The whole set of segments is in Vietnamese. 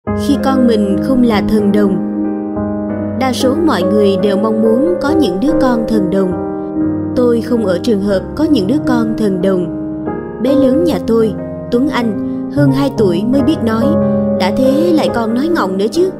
khi con mình không là thần đồng. Đa số mọi người đều mong muốn có những đứa con thần đồng. Tôi không ở trường hợp có những đứa con thần đồng. Bé lớn nhà tôi, Tuấn Anh, hơn 2 tuổi mới biết nói, đã thế lại còn nói ngọng nữa chứ.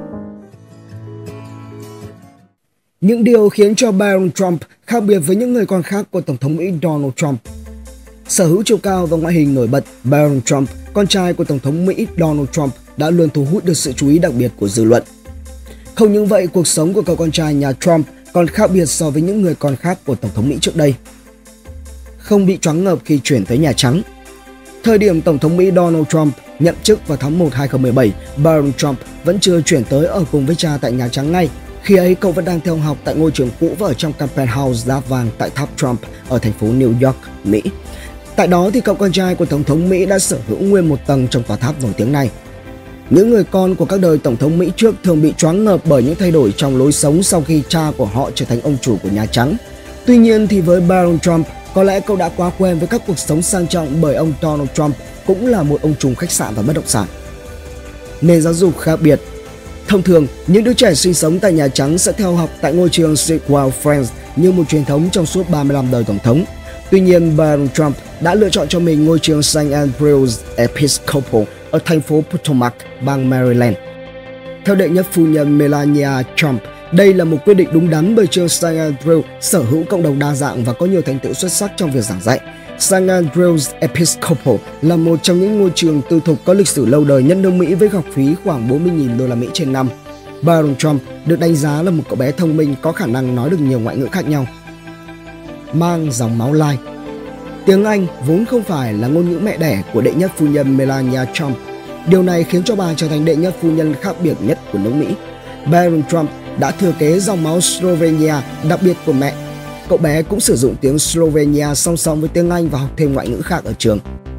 Những điều khiến cho Donald Trump khác biệt với những người con khác của Tổng thống Mỹ Donald Trump. Sở hữu chiều cao và ngoại hình nổi bật, Donald Trump, con trai của Tổng thống Mỹ Donald Trump, đã luôn thu hút được sự chú ý đặc biệt của dư luận. Không những vậy, cuộc sống của cậu con trai nhà Trump còn khác biệt so với những người con khác của Tổng thống Mỹ trước đây. Không bị choáng ngợp khi chuyển tới Nhà Trắng. Thời điểm Tổng thống Mỹ Donald Trump nhậm chức vào tháng 1 2017, Donald Trump vẫn chưa chuyển tới ở cùng với cha tại Nhà Trắng ngay. Khi ấy, cậu vẫn đang theo học tại ngôi trường cũ và ở trong campaign house đá vàng tại tháp Trump ở thành phố New York, Mỹ. Tại đó thì cậu con trai của Tổng thống Mỹ đã sở hữu nguyên một tầng trong tòa tháp nổi tiếng này. Những người con của các đời Tổng thống Mỹ trước thường bị choáng ngợp bởi những thay đổi trong lối sống sau khi cha của họ trở thành ông chủ của Nhà Trắng. Tuy nhiên thì với Donald Trump, có lẽ cậu đã quá quen với các cuộc sống sang trọng bởi ông Donald Trump cũng là một ông trùm khách sạn và bất động sản. Nền giáo dục khác biệt. Thông thường, những đứa trẻ sinh sống tại Nhà Trắng sẽ theo học tại ngôi trường Sitwell Friends như một truyền thống trong suốt 35 đời Tổng thống. Tuy nhiên, Donald Trump đã lựa chọn cho mình ngôi trường St. Andrews Episcopal ở thành phố Potomac, bang Maryland. Theo đệ nhất phu nhân Melania Trump, đây là một quyết định đúng đắn bởi trường St. Andrews sở hữu cộng đồng đa dạng và có nhiều thành tựu xuất sắc trong việc giảng dạy. St. Andrews Episcopal là một trong những ngôi trường tư thục có lịch sử lâu đời nhất nước Mỹ với học phí khoảng 40.000 đô la Mỹ trên năm. Donald Trump được đánh giá là một cậu bé thông minh có khả năng nói được nhiều ngoại ngữ khác nhau. Mang dòng máu Lai. Tiếng Anh vốn không phải là ngôn ngữ mẹ đẻ của đệ nhất phu nhân Melania Trump. Điều này khiến cho bà trở thành đệ nhất phu nhân khác biệt nhất của nước Mỹ. Donald Trump đã thừa kế dòng máu Slovenia đặc biệt của mẹ. Cậu bé cũng sử dụng tiếng Slovenia song song với tiếng Anh và học thêm ngoại ngữ khác ở trường.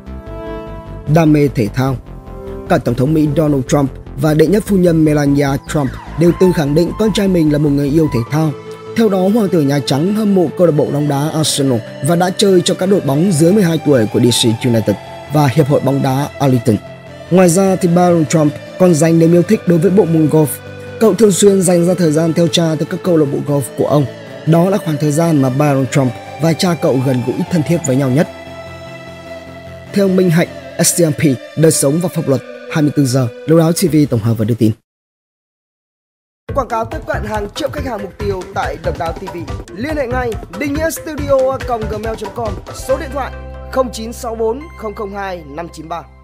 Đam mê thể thao. Cả Tổng thống Mỹ Donald Trump và đệ nhất phu nhân Melania Trump đều từng khẳng định con trai mình là một người yêu thể thao. Theo đó, Hoàng tử Nhà Trắng hâm mộ câu lạc bộ bóng đá Arsenal và đã chơi cho các đội bóng dưới 12 tuổi của DC United và Hiệp hội bóng đá Arlington. Ngoài ra thì Donald Trump còn dành niềm yêu thích đối với bộ môn golf. Cậu thường xuyên dành ra thời gian theo cha tới các câu lạc bộ golf của ông. Đó là khoảng thời gian mà Donald Trump và cha cậu gần gũi thân thiết với nhau nhất. Theo Minh Hạnh, SCMP, đời sống và pháp luật, 24 giờ, Đầu Đáo TV tổng hợp và đưa tin. Quảng cáo tiếp cận hàng triệu khách hàng mục tiêu tại Độc Đáo TV. Liên hệ ngay dinhnghiastudio@gmail.com, số điện thoại 0964 002 593.